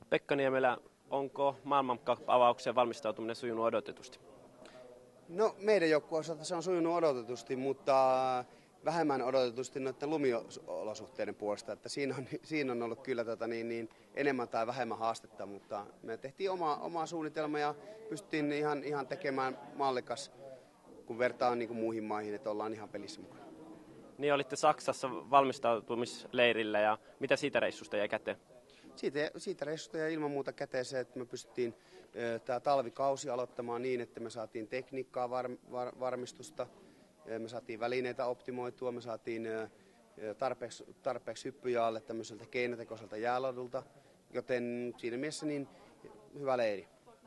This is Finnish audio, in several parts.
Pekka Niemelä, onko maailmancup-avaukseen valmistautuminen sujunut odotetusti? No meidän joukkueen osalta se on sujunut odotetusti, mutta vähemmän odotetusti noiden lumiolosuhteiden puolesta. Että siinä on ollut kyllä enemmän tai vähemmän haastetta, mutta me tehtiin oma suunnitelma ja pystyttiin ihan tekemään mallikas, kun vertaa niin kuin muihin maihin, että ollaan ihan pelissä mukana. Niin olitte Saksassa valmistautumisleirillä ja mitä siitä reissusta jäi käteen? Siitä reissusta jäi ilman muuta käteen se, että me pystyttiin tämä talvikausi aloittamaan niin, että me saatiin tekniikkaa varmistusta, me saatiin välineitä optimoitua, me saatiin tarpeeksi hyppyjä alle tämmöiseltä keinotekoiselta jääladulta, joten siinä mielessä niin hyvä leiri.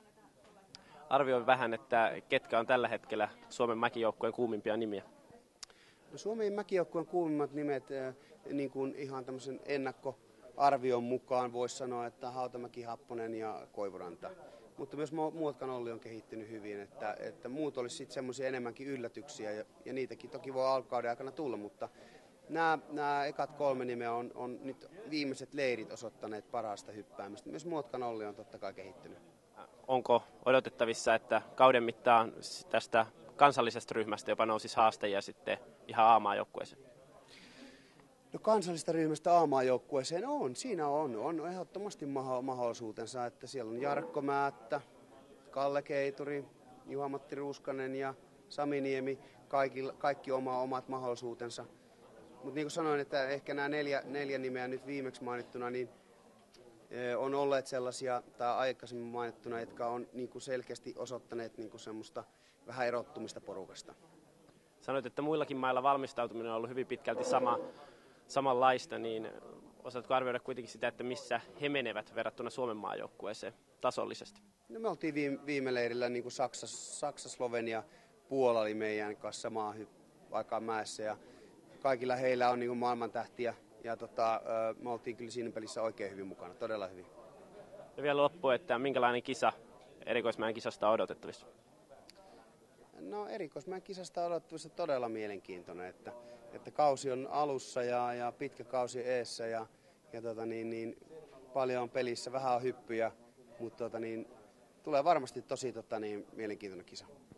Arvioi vähän, että ketkä on tällä hetkellä Suomen mäkijoukkueen kuumimpia nimiä? No, Suomen mäkijoukkueen kuumimmat nimet niin kuin ihan tämmöisen ennakkoarvion mukaan voisi sanoa, että Hautamäki, Happonen ja Koivuranta. Mutta myös Muotkan Olli on kehittynyt hyvin, että muut olisi sitten semmoisia enemmänkin yllätyksiä ja niitäkin toki voi alkauden aikana tulla, mutta nämä ekat 3 nimeä on nyt viimeiset leirit osoittaneet parhaasta hyppäämistä. Myös Muotkan Olli on totta kai kehittynyt. Onko odotettavissa, että kauden mittaan tästä kansallisesta ryhmästä jopa nousisi haastajia sitten ihan A-maajoukkueeseen? No kansallisesta ryhmästä A-maajoukkueeseen siinä on ehdottomasti mahdollisuutensa, että siellä on Jarkko Määttä, Kalle Keituri, Juha-Matti Ruuskanen ja Sami Niemi, kaikki omat mahdollisuutensa. Mutta niin kuin sanoin, että ehkä nämä neljä nimeä nyt viimeksi mainittuna, niin on olleet sellaisia, tai aikaisemmin mainittuna, jotka on niin kuin selkeästi osoittaneet niin kuin semmoista vähän erottumista porukasta. Sanoit, että muillakin mailla valmistautuminen on ollut hyvin pitkälti samanlaista, niin osaatko arvioida kuitenkin sitä, että missä he menevät verrattuna Suomen maajoukkueeseen tasollisesti? No me oltiin viime leirillä niin kuin Saksa, Slovenia, Puola oli meidän kanssa samaa aikaan mäessä ja kaikilla heillä on niin kuin maailman tähtiä ja me oltiin kyllä siinä pelissä oikein hyvin mukana, todella hyvin. Ja vielä loppuun, että minkälainen kisa erikoismäen kisasta on odotettavissa? No erikoismäen kisasta odotettavissa todella mielenkiintoinen, että kausi on alussa ja pitkä kausi eessä ja paljon on pelissä, vähän on hyppyjä, mutta tulee varmasti tosi mielenkiintoinen kisa.